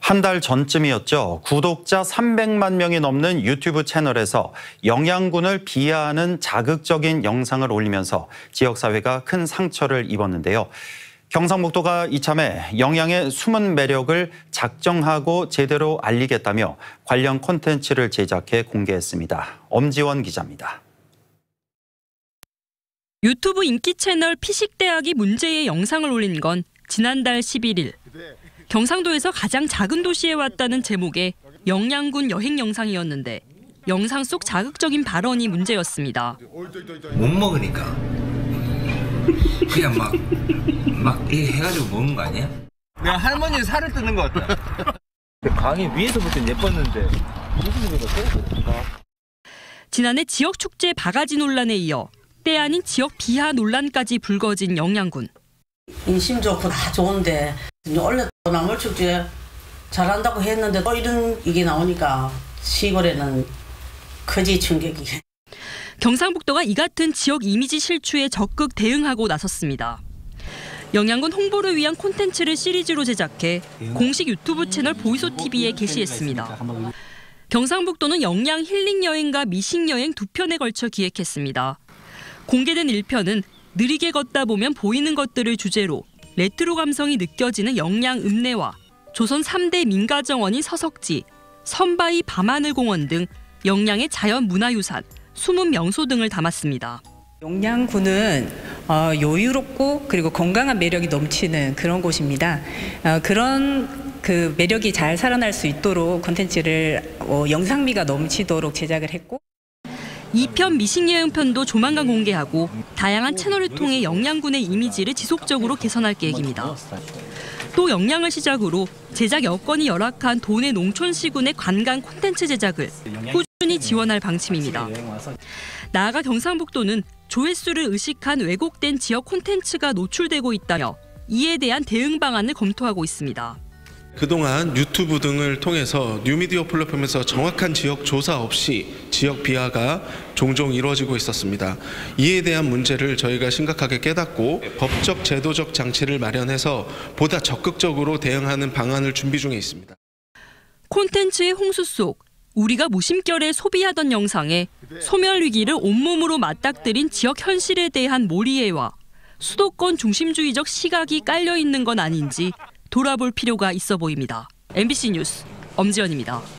한 달 전쯤이었죠. 구독자 300만 명이 넘는 유튜브 채널에서 영양군을 비하하는 자극적인 영상을 올리면서 지역사회가 큰 상처를 입었는데요. 경상북도가 이참에 영양의 숨은 매력을 작정하고 제대로 알리겠다며 관련 콘텐츠를 제작해 공개했습니다. 엄지원 기자입니다. 유튜브 인기 채널 피식대학이 문제의 영상을 올린 건 지난달 11일. 경상도에서 가장 작은 도시에 왔다는 제목의 영양군 여행 영상이었는데 영상 속 자극적인 발언이 문제였습니다. 못 먹으니까 그냥 막 해가지고 먹는 거 아니야? 내가 할머니 살을 뜯는 것 같다. 강이 위에서 볼 땐 예뻤는데 무슨 소리가 지난해 지역 축제 바가지 논란에 이어 때 아닌 지역 비하 논란까지 불거진 영양군. 인심 좋고 다 좋은데 원래 나물축제 잘한다고 했는데 또 이런 이게 나오니까 시골에는 크지 충격이. 경상북도가 이 같은 지역 이미지 실추에 적극 대응하고 나섰습니다. 영양군 홍보를 위한 콘텐츠를 시리즈로 제작해 공식 유튜브 채널 보이소TV에 게시했습니다. 경상북도는 영양 힐링 여행과 미식 여행 2편에 걸쳐 기획했습니다. 공개된 1편은 느리게 걷다 보면 보이는 것들을 주제로 레트로 감성이 느껴지는 영양 읍내와 조선 3대 민가정원인 서석지, 선바위 밤하늘공원 등 영양의 자연문화유산, 숨은 명소 등을 담았습니다. 영양군은 여유롭고 그리고 건강한 매력이 넘치는 그런 곳입니다. 그런 그 매력이 잘 살아날 수 있도록 콘텐츠를 영상미가 넘치도록 제작을 했고 2편 미식여행편도 조만간 공개하고 다양한 채널을 통해 영양군의 이미지를 지속적으로 개선할 계획입니다. 또 영양을 시작으로 제작 여건이 열악한 도내 농촌시군의 관광 콘텐츠 제작을 꾸준히 지원할 방침입니다. 나아가 경상북도는 조회수를 의식한 왜곡된 지역 콘텐츠가 노출되고 있다며 이에 대한 대응 방안을 검토하고 있습니다. 그동안 유튜브 등을 통해서 뉴미디어 플랫폼에서 정확한 지역 조사 없이 지역 비하가 종종 이루어지고 있었습니다. 이에 대한 문제를 저희가 심각하게 깨닫고 법적 제도적 장치를 마련해서 보다 적극적으로 대응하는 방안을 준비 중에 있습니다. 콘텐츠의 홍수 속 우리가 무심결에 소비하던 영상에 소멸 위기를 온몸으로 맞닥뜨린 지역 현실에 대한 몰이해와 수도권 중심주의적 시각이 깔려 있는 건 아닌지 돌아볼 필요가 있어 보입니다. MBC 뉴스 엄지연입니다.